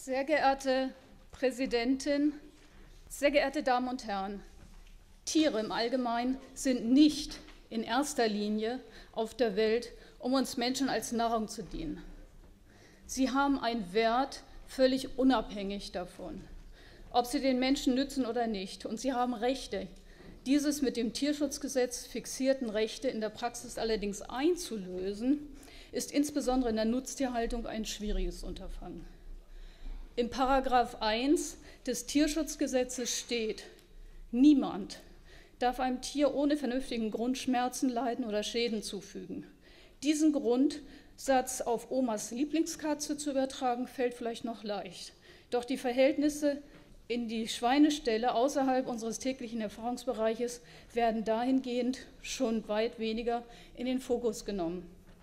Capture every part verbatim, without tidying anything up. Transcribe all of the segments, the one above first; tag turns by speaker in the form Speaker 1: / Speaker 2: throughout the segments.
Speaker 1: Sehr geehrte Präsidentin, sehr geehrte Damen und Herren, Tiere im Allgemeinen sind nicht in erster Linie auf der Welt, um uns Menschen als Nahrung zu dienen. Sie haben einen Wert völlig unabhängig davon, ob sie den Menschen nützen oder nicht. Und sie haben Rechte. Dieses mit dem Tierschutzgesetz fixierten Rechte in der Praxis allerdings einzulösen, ist insbesondere in der Nutztierhaltung ein schwieriges Unterfangen. Im Paragraph eins des Tierschutzgesetzes steht: Niemand darf einem Tier ohne vernünftigen Grund Schmerzen, Leiden oder Schäden zufügen. Diesen Grundsatz auf Omas Lieblingskatze zu übertragen, fällt vielleicht noch leicht. Doch die Verhältnisse in die Schweineställe außerhalb unseres täglichen Erfahrungsbereiches werden dahingehend schon weit weniger in den Fokus genommen.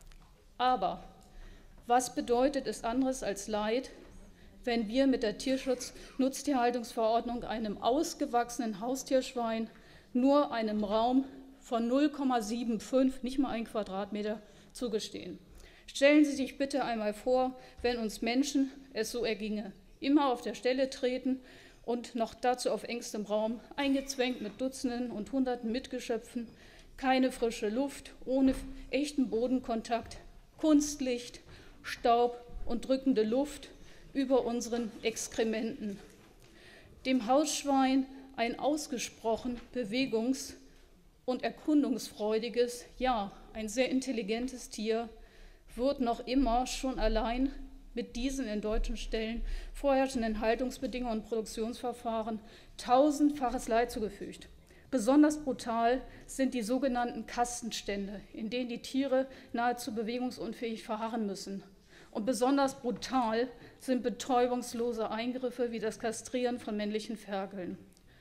Speaker 1: Aber was bedeutet es anderes als Leid, wenn wir mit der Tierschutz-Nutztierhaltungsverordnung einem ausgewachsenen Haustierschwein nur einen Raum von null Komma fünfundsiebzig, nicht mal ein Quadratmeter, zugestehen? Stellen Sie sich bitte einmal vor, wenn uns Menschen es so erginge, immer auf der Stelle treten und noch dazu auf engstem Raum, eingezwängt mit Dutzenden und Hunderten Mitgeschöpfen, keine frische Luft, ohne echten Bodenkontakt, Kunstlicht, Staub und drückende Luft über unseren Exkrementen. Dem Hausschwein ein ausgesprochen bewegungs- und erkundungsfreudiges, ja, ein sehr intelligentes Tier, wird noch immer schon allein mit diesen in deutschen Stellen vorherrschenden Haltungsbedingungen und Produktionsverfahren tausendfaches Leid zugefügt. Besonders brutal sind die sogenannten Kastenstände, in denen die Tiere nahezu bewegungsunfähig verharren müssen. Und besonders brutal sind betäubungslose Eingriffe wie das Kastrieren von männlichen Ferkeln.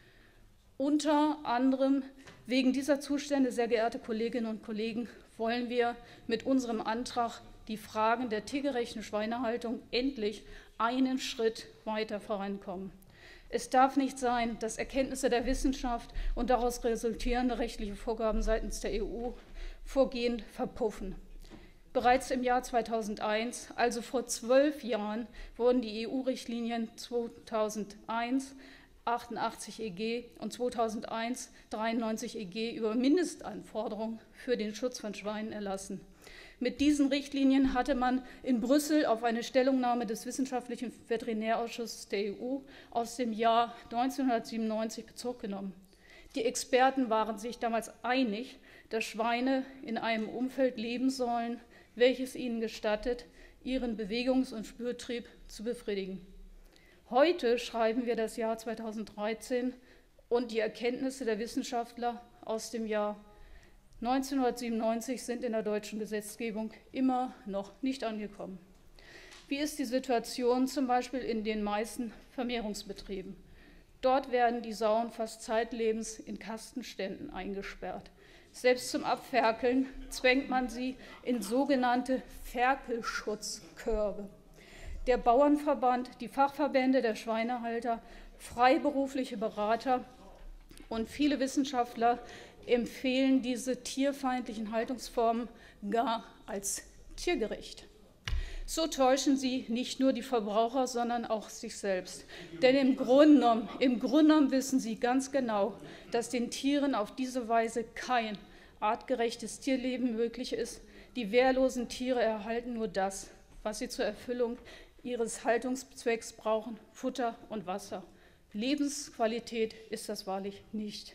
Speaker 1: Unter anderem wegen dieser Zustände, sehr geehrte Kolleginnen und Kollegen, wollen wir mit unserem Antrag die Fragen der tiergerechten Schweinehaltung endlich einen Schritt weiter vorankommen. Es darf nicht sein, dass Erkenntnisse der Wissenschaft und daraus resultierende rechtliche Vorgaben seitens der E U vorgehend verpuffen. Bereits im Jahr zweitausendeins, also vor zwölf Jahren, wurden die E U-Richtlinien zweitausendeins achtundachtzig E G und zweitausendeins dreiundneunzig E G über Mindestanforderungen für den Schutz von Schweinen erlassen. Mit diesen Richtlinien hatte man in Brüssel auf eine Stellungnahme des Wissenschaftlichen Veterinärausschusses der E U aus dem Jahr neunzehnhundertsiebenundneunzig Bezug genommen. Die Experten waren sich damals einig, dass Schweine in einem Umfeld leben sollen, welches ihnen gestattet, ihren Bewegungs- und Spürtrieb zu befriedigen. Heute schreiben wir das Jahr zweitausenddreizehn und die Erkenntnisse der Wissenschaftler aus dem Jahr neunzehnhundertsiebenundneunzig sind in der deutschen Gesetzgebung immer noch nicht angekommen. Wie ist die Situation zum Beispiel in den meisten Vermehrungsbetrieben? Dort werden die Sauen fast zeitlebens in Kastenständen eingesperrt. Selbst zum Abferkeln zwängt man sie in sogenannte Ferkelschutzkörbe. Der Bauernverband, die Fachverbände der Schweinehalter, freiberufliche Berater und viele Wissenschaftler empfehlen diese tierfeindlichen Haltungsformen gar als tiergerecht. So täuschen sie nicht nur die Verbraucher, sondern auch sich selbst. Denn im Grunde genommen, im Grunde genommen wissen sie ganz genau, dass den Tieren auf diese Weise kein artgerechtes Tierleben möglich ist. Die wehrlosen Tiere erhalten nur das, was sie zur Erfüllung ihres Haltungszwecks brauchen: Futter und Wasser. Lebensqualität ist das wahrlich nicht.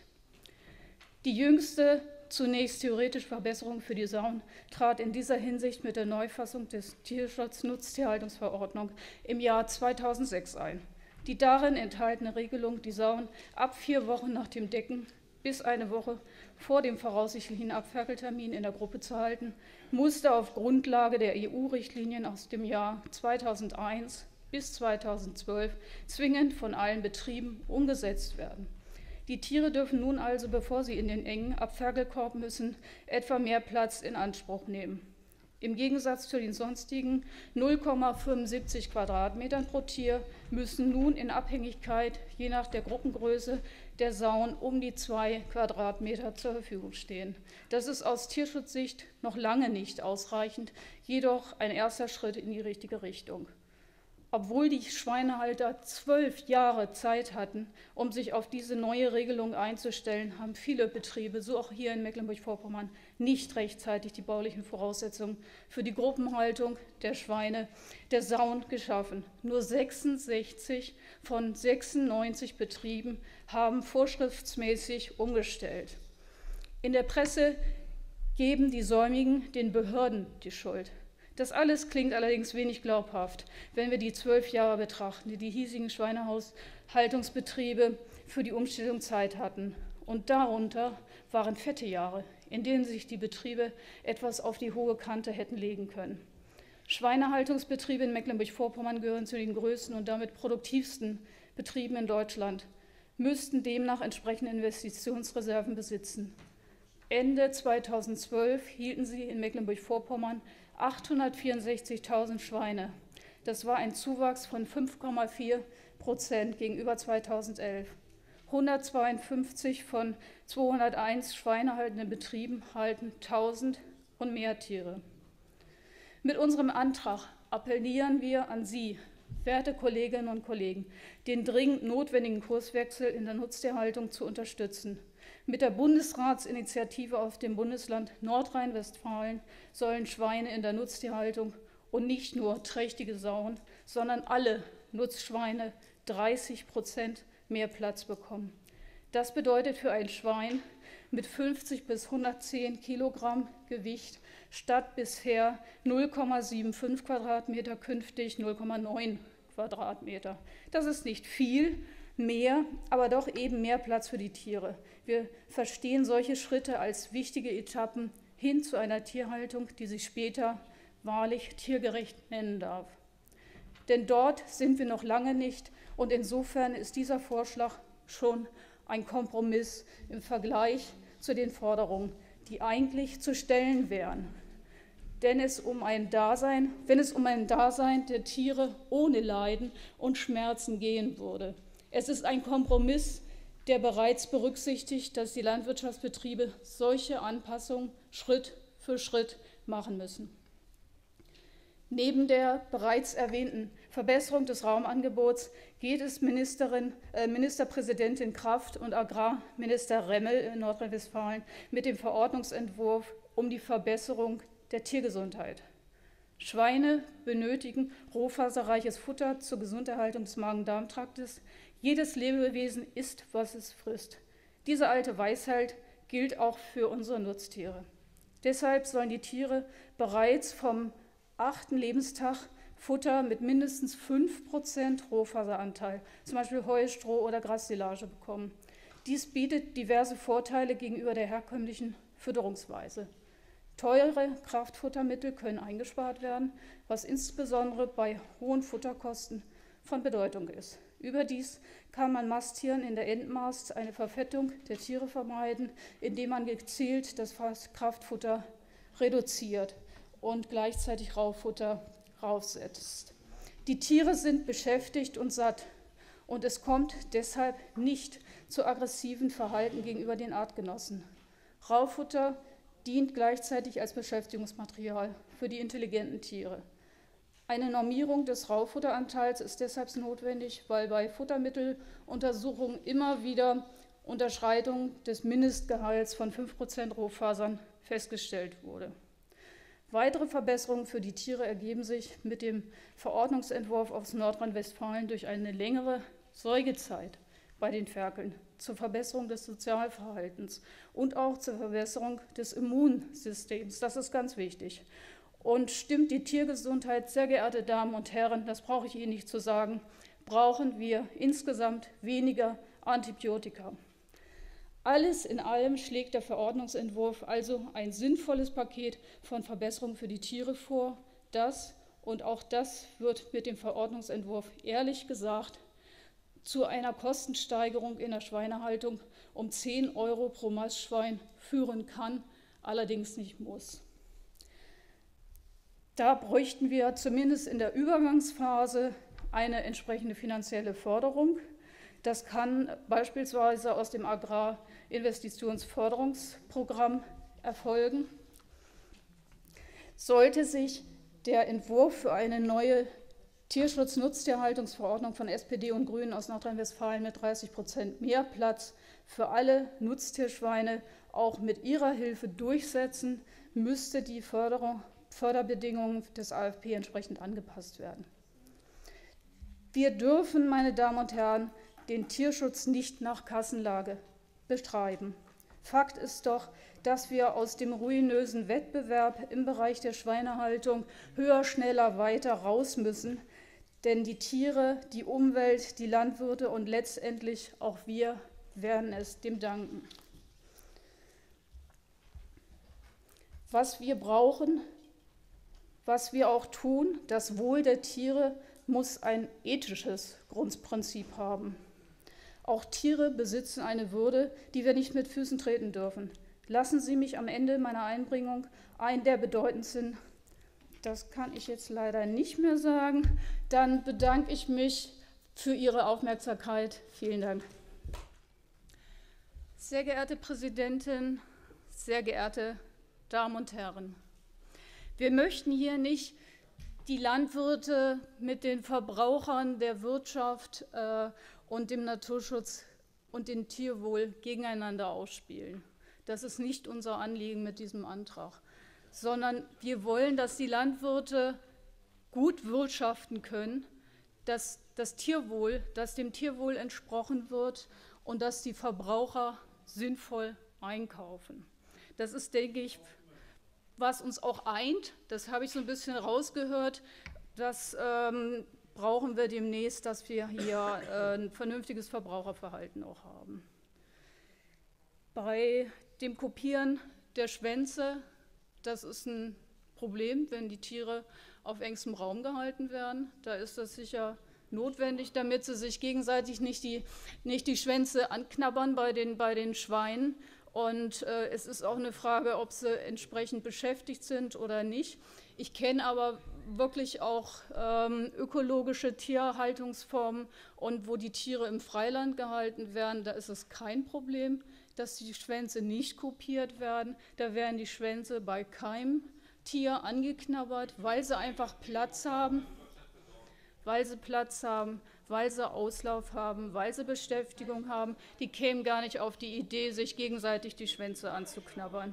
Speaker 1: Die jüngste, zunächst theoretische Verbesserung für die Sauen trat in dieser Hinsicht mit der Neufassung des Tierschutz-Nutztierhaltungsverordnung im Jahr zweitausendsechs ein. Die darin enthaltene Regelung, die Sauen ab vier Wochen nach dem Decken bis eine Woche vor dem voraussichtlichen Abferkeltermin in der Gruppe zu halten, musste auf Grundlage der E U-Richtlinien aus dem Jahr zweitausendeins bis zweitausendzwölf zwingend von allen Betrieben umgesetzt werden. Die Tiere dürfen nun also, bevor sie in den engen Abferkelkorb müssen, etwa mehr Platz in Anspruch nehmen. Im Gegensatz zu den sonstigen null Komma fünfundsiebzig Quadratmetern pro Tier müssen nun in Abhängigkeit je nach der Gruppengröße der Sauen um die zwei Quadratmeter zur Verfügung stehen. Das ist aus Tierschutzsicht noch lange nicht ausreichend, jedoch ein erster Schritt in die richtige Richtung. obwohl die Schweinehalter zwölf Jahre Zeit hatten, um sich auf diese neue Regelung einzustellen, haben viele Betriebe, so auch hier in Mecklenburg-Vorpommern, nicht rechtzeitig die baulichen Voraussetzungen für die Gruppenhaltung der Schweine, der Sauen geschaffen. Nur sechsundsechzig von sechsundneunzig Betrieben haben vorschriftsmäßig umgestellt. In der Presse geben die Säumigen den Behörden die Schuld. Das alles klingt allerdings wenig glaubhaft, wenn wir die zwölf Jahre betrachten, die die hiesigen Schweinehaushaltungsbetriebe für die Umstellung Zeit hatten. Und darunter waren fette Jahre, in denen sich die Betriebe etwas auf die hohe Kante hätten legen können. Schweinehaltungsbetriebe in Mecklenburg-Vorpommern gehören zu den größten und damit produktivsten Betrieben in Deutschland, müssten demnach entsprechende Investitionsreserven besitzen. Ende zweitausendzwölf hielten sie in Mecklenburg-Vorpommern achthundertvierundsechzigtausend Schweine. Das war ein Zuwachs von fünf Komma vier Prozent gegenüber zweitausendelf. hundertzweiundfünfzig von zweihunderteins schweinehaltenden Betrieben halten tausend und mehr Tiere. Mit unserem Antrag appellieren wir an Sie, werte Kolleginnen und Kollegen, den dringend notwendigen Kurswechsel in der Nutztierhaltung zu unterstützen. Mit der Bundesratsinitiative auf dem Bundesland Nordrhein-Westfalen sollen Schweine in der Nutztierhaltung und nicht nur trächtige Sauen, sondern alle Nutzschweine dreißig Prozent mehr Platz bekommen. Das bedeutet für ein Schwein mit fünfzig bis hundertzehn Kilogramm Gewicht statt bisher null Komma fünfundsiebzig Quadratmeter künftig null Komma neun Quadratmeter. Das ist nicht viel mehr, aber doch eben mehr Platz für die Tiere. Wir verstehen solche Schritte als wichtige Etappen hin zu einer Tierhaltung, die sich später wahrlich tiergerecht nennen darf. Denn dort sind wir noch lange nicht und insofern ist dieser Vorschlag schon ein Kompromiss im Vergleich zu den Forderungen, die eigentlich zu stellen wären. Denn es um ein Dasein, wenn es um ein Dasein der Tiere ohne Leiden und Schmerzen gehen würde. Es ist ein Kompromiss, der bereits berücksichtigt, dass die Landwirtschaftsbetriebe solche Anpassungen Schritt für Schritt machen müssen. Neben der bereits erwähnten Verbesserung des Raumangebots geht es Ministerin, äh, Ministerpräsidentin Kraft und Agrarminister Remmel in Nordrhein-Westfalen mit dem Verordnungsentwurf um die Verbesserung der Tiergesundheit. Schweine benötigen rohfaserreiches Futter zur Gesunderhaltung des Magen-Darm-Traktes. Jedes Lebewesen isst, was es frisst. Diese alte Weisheit gilt auch für unsere Nutztiere. Deshalb sollen die Tiere bereits vom achten Lebenstag Futter mit mindestens fünf Prozent Rohfaseranteil, zum Beispiel Heu, Stroh oder Grassilage, bekommen. Dies bietet diverse Vorteile gegenüber der herkömmlichen Fütterungsweise. Teure Kraftfuttermittel können eingespart werden, was insbesondere bei hohen Futterkosten von Bedeutung ist. Überdies kann man Masttieren in der Endmast eine Verfettung der Tiere vermeiden, indem man gezielt das Kraftfutter reduziert und gleichzeitig Raufutter raufsetzt. Die Tiere sind beschäftigt und satt und es kommt deshalb nicht zu aggressiven Verhalten gegenüber den Artgenossen. Raufutter dient gleichzeitig als Beschäftigungsmaterial für die intelligenten Tiere. Eine Normierung des Raufutteranteils ist deshalb notwendig, weil bei Futtermitteluntersuchungen immer wieder Unterschreitung des Mindestgehalts von fünf Prozent Rohfasern festgestellt wurde. Weitere Verbesserungen für die Tiere ergeben sich mit dem Verordnungsentwurf aus Nordrhein-Westfalen durch eine längere Säugezeit bei den Ferkeln zur Verbesserung des Sozialverhaltens und auch zur Verbesserung des Immunsystems. Das ist ganz wichtig. Und stimmt die Tiergesundheit, sehr geehrte Damen und Herren, das brauche ich Ihnen nicht zu sagen, brauchen wir insgesamt weniger Antibiotika. Alles in allem schlägt der Verordnungsentwurf also ein sinnvolles Paket von Verbesserungen für die Tiere vor, das, und auch das wird mit dem Verordnungsentwurf ehrlich gesagt, zu einer Kostensteigerung in der Schweinehaltung um zehn Euro pro Mastschwein führen kann, allerdings nicht muss. Da bräuchten wir zumindest in der Übergangsphase eine entsprechende finanzielle Förderung. Das kann beispielsweise aus dem Agrarinvestitionsförderungsprogramm erfolgen. Sollte sich der Entwurf für eine neue Tierschutz-Nutztierhaltungsverordnung von S P D und Grünen aus Nordrhein-Westfalen mit dreißig Prozent mehr Platz für alle Nutztierschweine auch mit ihrer Hilfe durchsetzen, müsste die Förderung, Förderbedingungen des A F P entsprechend angepasst werden. Wir dürfen, meine Damen und Herren, den Tierschutz nicht nach Kassenlage betreiben. Fakt ist doch, dass wir aus dem ruinösen Wettbewerb im Bereich der Schweinehaltung höher, schneller, weiter raus müssen, denn die Tiere, die Umwelt, die Landwirte und letztendlich auch wir werden es dem danken. Was wir brauchen, was wir auch tun, das Wohl der Tiere muss ein ethisches Grundprinzip haben. Auch Tiere besitzen eine Würde, die wir nicht mit Füßen treten dürfen. Lassen Sie mich am Ende meiner Einbringung einen der bedeutendsten, das kann ich jetzt leider nicht mehr sagen, dann bedanke ich mich für Ihre Aufmerksamkeit. Vielen Dank. Sehr geehrte Präsidentin, sehr geehrte Damen und Herren, wir möchten hier nicht die Landwirte mit den Verbrauchern der Wirtschaft äh, und dem Naturschutz und dem Tierwohl gegeneinander ausspielen. Das ist nicht unser Anliegen mit diesem Antrag, sondern wir wollen, dass die Landwirte gut wirtschaften können, dass das Tierwohl, dass dem Tierwohl entsprochen wird und dass die Verbraucher sinnvoll einkaufen. Das ist, denke ich, was uns auch eint. Das habe ich so ein bisschen rausgehört. Das ähm, brauchen wir demnächst, dass wir hier äh, ein vernünftiges Verbraucherverhalten auch haben. Bei dem Kopieren der Schwänze, das ist ein Problem, wenn die Tiere auf engstem Raum gehalten werden. Da ist das sicher notwendig, damit sie sich gegenseitig nicht die, nicht die Schwänze anknabbern bei den, bei den Schweinen. Und äh, es ist auch eine Frage, ob sie entsprechend beschäftigt sind oder nicht. Ich kenne aber wirklich auch ähm, ökologische Tierhaltungsformen und wo die Tiere im Freiland gehalten werden, da ist es kein Problem, dass die Schwänze nicht kopiert werden. Da werden die Schwänze bei keinem Tier angeknabbert, weil sie einfach Platz haben, weil sie Platz haben, weil sie Auslauf haben, weil sie Beschäftigung haben. Die kämen gar nicht auf die Idee, sich gegenseitig die Schwänze anzuknabbern.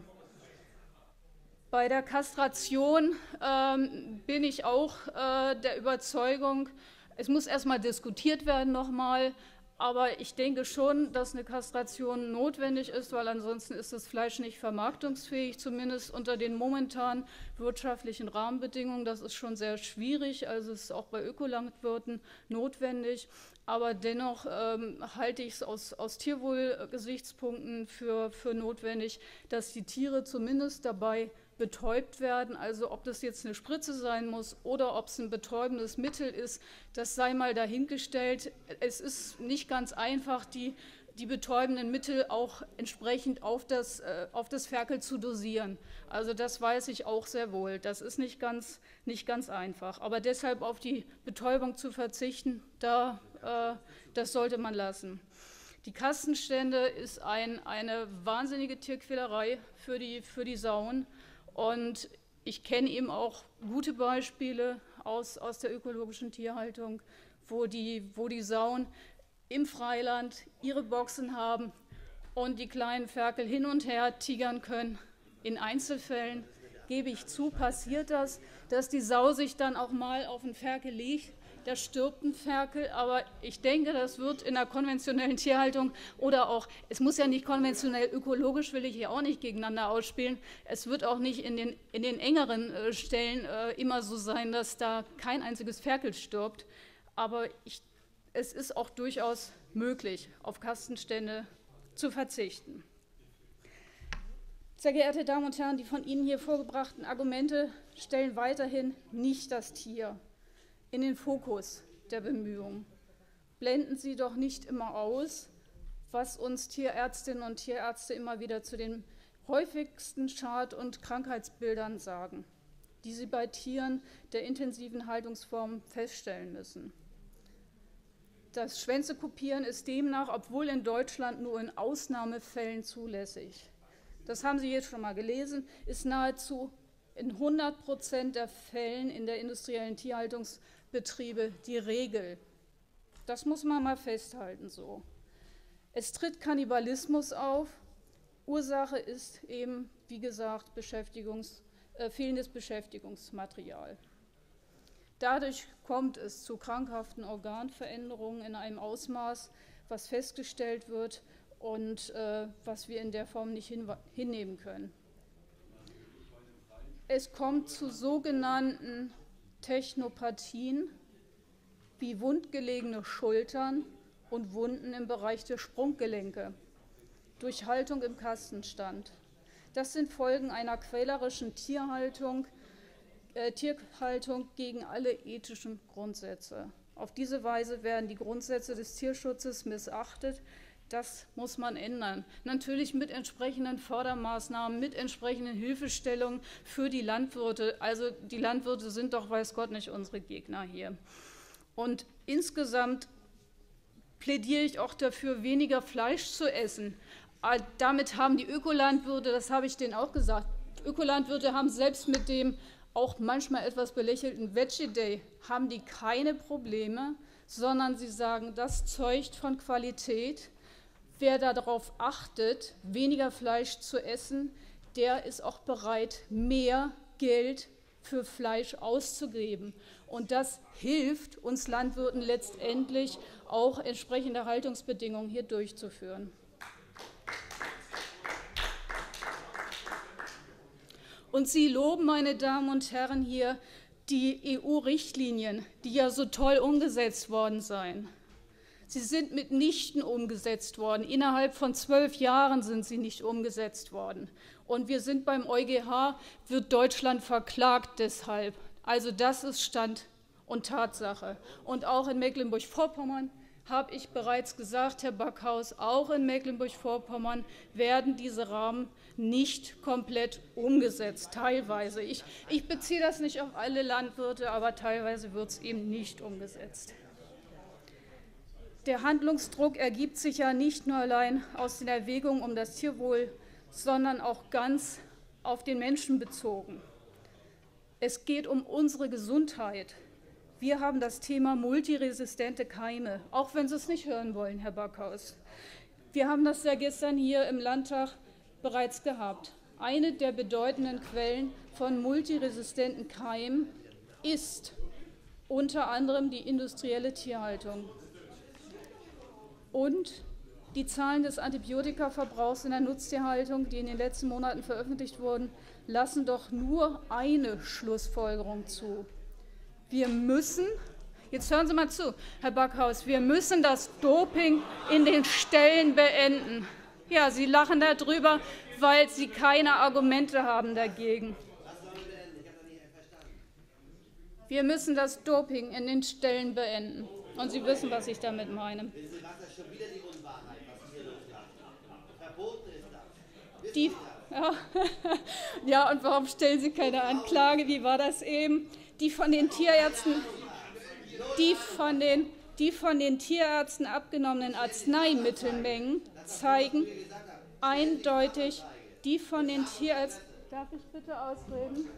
Speaker 1: Bei der Kastration ähm, bin ich auch äh, der Überzeugung, es muss erstmal diskutiert werden nochmal, aber ich denke schon, dass eine Kastration notwendig ist, weil ansonsten ist das Fleisch nicht vermarktungsfähig, zumindest unter den momentanen wirtschaftlichen Rahmenbedingungen. Das ist schon sehr schwierig, also es ist auch bei Ökolandwirten notwendig. Aber dennoch ähm, halte ich es aus, aus Tierwohlgesichtspunkten für, für notwendig, dass die Tiere zumindest dabei betäubt werden. Also ob das jetzt eine Spritze sein muss oder ob es ein betäubendes Mittel ist, das sei mal dahingestellt. Es ist nicht ganz einfach, die, die betäubenden Mittel auch entsprechend auf das, äh, auf das Ferkel zu dosieren. Also das weiß ich auch sehr wohl. Das ist nicht ganz, nicht ganz einfach. Aber deshalb auf die Betäubung zu verzichten, da, äh, das sollte man lassen. Die Kastenstände ist ein, eine wahnsinnige Tierquälerei für die, für die Sauen. Und ich kenne eben auch gute Beispiele aus, aus der ökologischen Tierhaltung, wo die, wo die Sauen im Freiland ihre Boxen haben und die kleinen Ferkel hin und her tigern können. In Einzelfällen, gebe ich zu, passiert das, dass die Sau sich dann auch mal auf den Ferkel legt. Da stirbt ein Ferkel, aber ich denke, das wird in der konventionellen Tierhaltung oder auch, es muss ja nicht konventionell, ökologisch will ich hier auch nicht gegeneinander ausspielen, es wird auch nicht in den, in den engeren äh, Stellen äh, immer so sein, dass da kein einziges Ferkel stirbt, aber ich, es ist auch durchaus möglich, auf Kastenstände zu verzichten. Sehr geehrte Damen und Herren, die von Ihnen hier vorgebrachten Argumente stellen weiterhin nicht das Tier in den Fokus der Bemühungen. Blenden Sie doch nicht immer aus, was uns Tierärztinnen und Tierärzte immer wieder zu den häufigsten Schad- und Krankheitsbildern sagen, die sie bei Tieren der intensiven Haltungsform feststellen müssen. Das Schwänzekopieren ist demnach, obwohl in Deutschland nur in Ausnahmefällen zulässig. Das haben Sie jetzt schon mal gelesen, ist nahezu in hundert Prozent der Fällen in der industriellen Tierhaltungsbetriebe die Regel. Das muss man mal festhalten so. Es tritt Kannibalismus auf. Ursache ist eben, wie gesagt, Beschäftigungs, äh, fehlendes Beschäftigungsmaterial. Dadurch kommt es zu krankhaften Organveränderungen in einem Ausmaß, was festgestellt wird und äh, was wir in der Form nicht hin, hinnehmen können. Es kommt zu sogenannten Technopathien wie wundgelegene Schultern und Wunden im Bereich der Sprunggelenke durch Haltung im Kastenstand. Das sind Folgen einer quälerischen Tierhaltung, äh, Tierhaltung gegen alle ethischen Grundsätze. Auf diese Weise werden die Grundsätze des Tierschutzes missachtet. Das muss man ändern. Natürlich mit entsprechenden Fördermaßnahmen, mit entsprechenden Hilfestellungen für die Landwirte. Also die Landwirte sind doch, weiß Gott, nicht unsere Gegner hier. Und insgesamt plädiere ich auch dafür, weniger Fleisch zu essen. Damit haben die Ökolandwirte, das habe ich denen auch gesagt, Ökolandwirte haben selbst mit dem auch manchmal etwas belächelten Veggie Day, haben die keine Probleme, sondern sie sagen, das zeugt von Qualität. Wer darauf achtet, weniger Fleisch zu essen, der ist auch bereit, mehr Geld für Fleisch auszugeben. Und das hilft uns Landwirten letztendlich auch entsprechende Haltungsbedingungen hier durchzuführen. Und Sie loben, meine Damen und Herren, hier die E U-Richtlinien, die ja so toll umgesetzt worden seien. Sie sind mitnichten umgesetzt worden. Innerhalb von zwölf Jahren sind sie nicht umgesetzt worden. Und wir sind beim EuGH, wird Deutschland verklagt deshalb. Also das ist Stand und Tatsache. Und auch in Mecklenburg-Vorpommern habe ich bereits gesagt, Herr Backhaus, auch in Mecklenburg-Vorpommern werden diese Rahmen nicht komplett umgesetzt, teilweise. Ich, ich beziehe das nicht auf alle Landwirte, aber teilweise wird es eben nicht umgesetzt. Der Handlungsdruck ergibt sich ja nicht nur allein aus den Erwägungen um das Tierwohl, sondern auch ganz auf den Menschen bezogen. Es geht um unsere Gesundheit. Wir haben das Thema multiresistente Keime, auch wenn Sie es nicht hören wollen, Herr Backhaus. Wir haben das ja gestern hier im Landtag bereits gehabt. Eine der bedeutenden Quellen von multiresistenten Keimen ist unter anderem die industrielle Tierhaltung. Und die Zahlen des Antibiotikaverbrauchs in der Nutztierhaltung, die in den letzten Monaten veröffentlicht wurden, lassen doch nur eine Schlussfolgerung zu. Wir müssen, jetzt hören Sie mal zu, Herr Backhaus, wir müssen das Doping in den Ställen beenden. Ja, Sie lachen darüber, weil Sie keine Argumente haben dagegen. Wir müssen das Doping in den Ställen beenden. Und Sie wissen, was ich damit meine. Die, ja, ja, und warum stellen Sie keine Anklage? Wie war das eben? Die von den Tierärzten, die von den, die von den Tierärzten abgenommenen Arzneimittelmengen zeigen eindeutig, die von den Tierärzten. Darf ich bitte ausreden?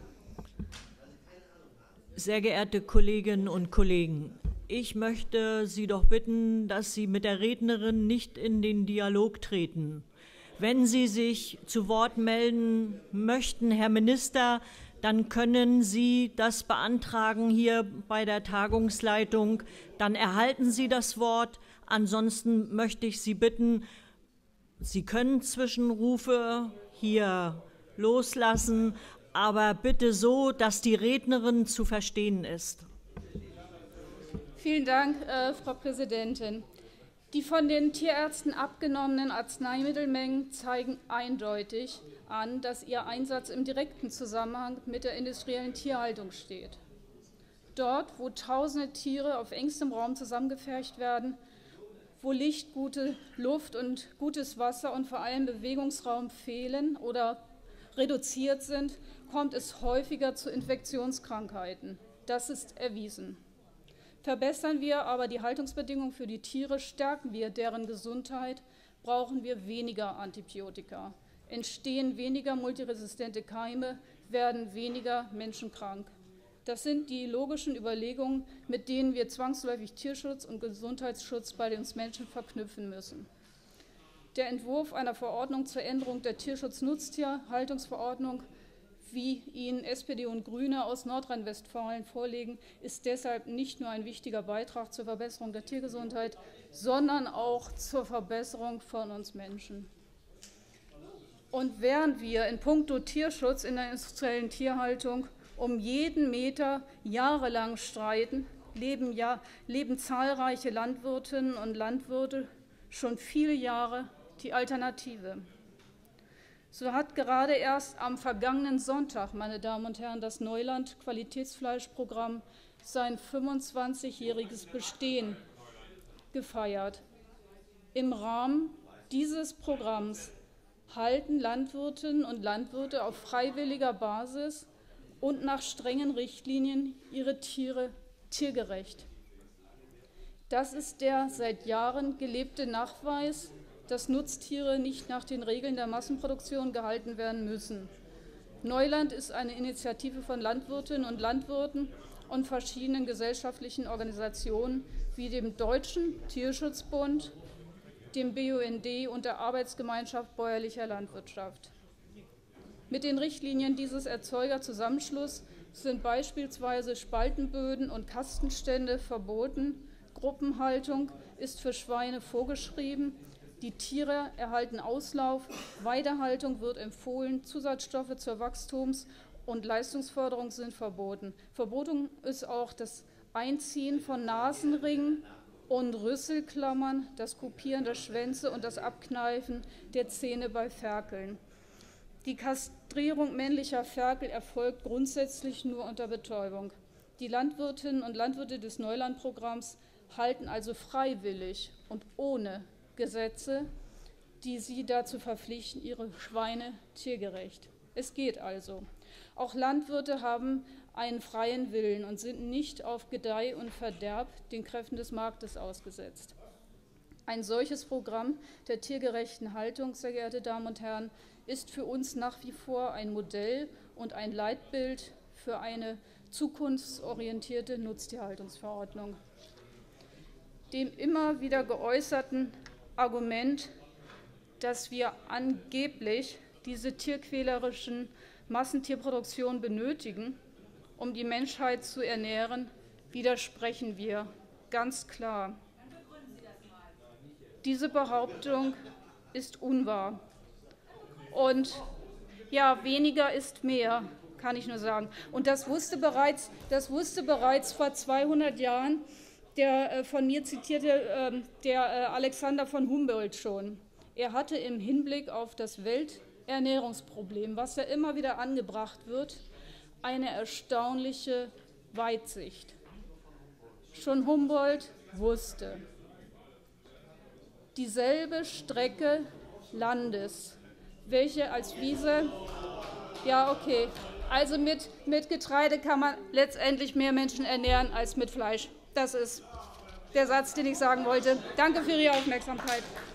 Speaker 2: Sehr geehrte Kolleginnen und Kollegen, ich möchte Sie doch bitten, dass Sie mit der Rednerin nicht in den Dialog treten. Wenn Sie sich zu Wort melden möchten, Herr Minister, dann können Sie das beantragen hier bei der Tagungsleitung. Dann erhalten Sie das Wort. Ansonsten möchte ich Sie bitten, Sie können Zwischenrufe hier loslassen, aber bitte so, dass die Rednerin zu verstehen ist.
Speaker 1: Vielen Dank, äh, Frau Präsidentin. Die von den Tierärzten abgenommenen Arzneimittelmengen zeigen eindeutig an, dass ihr Einsatz im direkten Zusammenhang mit der industriellen Tierhaltung steht. Dort, wo tausende Tiere auf engstem Raum zusammengefercht werden, wo Licht, gute Luft und gutes Wasser und vor allem Bewegungsraum fehlen oder reduziert sind, kommt es häufiger zu Infektionskrankheiten. Das ist erwiesen. Verbessern wir aber die Haltungsbedingungen für die Tiere, stärken wir deren Gesundheit, brauchen wir weniger Antibiotika, entstehen weniger multiresistente Keime, werden weniger Menschen krank. Das sind die logischen Überlegungen, mit denen wir zwangsläufig Tierschutz und Gesundheitsschutz bei uns Menschen verknüpfen müssen. Der Entwurf einer Verordnung zur Änderung der Tierschutznutztierhaltungsverordnung, wie ihn S P D und Grüne aus Nordrhein-Westfalen vorlegen, ist deshalb nicht nur ein wichtiger Beitrag zur Verbesserung der Tiergesundheit, sondern auch zur Verbesserung von uns Menschen. Und während wir in puncto Tierschutz in der industriellen Tierhaltung um jeden Meter jahrelang streiten, leben, ja, leben zahlreiche Landwirtinnen und Landwirte schon viele Jahre die Alternative. So hat gerade erst am vergangenen Sonntag, meine Damen und Herren, das Neuland Qualitätsfleischprogramm sein fünfundzwanzigjähriges Bestehen gefeiert. Im Rahmen dieses Programms halten Landwirtinnen und Landwirte auf freiwilliger Basis und nach strengen Richtlinien ihre Tiere tiergerecht. Das ist der seit Jahren gelebte Nachweis, dass Nutztiere nicht nach den Regeln der Massenproduktion gehalten werden müssen. Neuland ist eine Initiative von Landwirtinnen und Landwirten und verschiedenen gesellschaftlichen Organisationen wie dem Deutschen Tierschutzbund, dem B U N D und der Arbeitsgemeinschaft bäuerlicher Landwirtschaft. Mit den Richtlinien dieses Erzeugerzusammenschlusses sind beispielsweise Spaltenböden und Kastenstände verboten, Gruppenhaltung ist für Schweine vorgeschrieben, die Tiere erhalten Auslauf, Weidehaltung wird empfohlen, Zusatzstoffe zur Wachstums- und Leistungsförderung sind verboten. Verboten ist auch das Einziehen von Nasenringen und Rüsselklammern, das Kopieren der Schwänze und das Abkneifen der Zähne bei Ferkeln. Die Kastrierung männlicher Ferkel erfolgt grundsätzlich nur unter Betäubung. Die Landwirtinnen und Landwirte des Neuland-Programms halten also freiwillig und ohne Gesetze, die sie dazu verpflichten, ihre Schweine tiergerecht. Es geht also. Auch Landwirte haben einen freien Willen und sind nicht auf Gedeih und Verderb den Kräften des Marktes ausgesetzt. Ein solches Programm der tiergerechten Haltung, sehr geehrte Damen und Herren, ist für uns nach wie vor ein Modell und ein Leitbild für eine zukunftsorientierte Nutztierhaltungsverordnung. Dem immer wieder geäußerten Argument, dass wir angeblich diese tierquälerischen Massentierproduktionen benötigen, um die Menschheit zu ernähren, widersprechen wir ganz klar. Diese Behauptung ist unwahr. Und ja, weniger ist mehr, kann ich nur sagen. Und das wusste bereits, das wusste bereits vor zweihundert Jahren der äh, von mir zitierte äh, der äh, Alexander von Humboldt schon. Er hatte im Hinblick auf das Welternährungsproblem, was ja immer wieder angebracht wird, eine erstaunliche Weitsicht. Schon Humboldt wusste, dieselbe Strecke Landes, welche als Wiese, ja okay, also mit, mit Getreide kann man letztendlich mehr Menschen ernähren als mit Fleisch. Das ist der Satz, den ich sagen wollte. Danke für Ihre Aufmerksamkeit.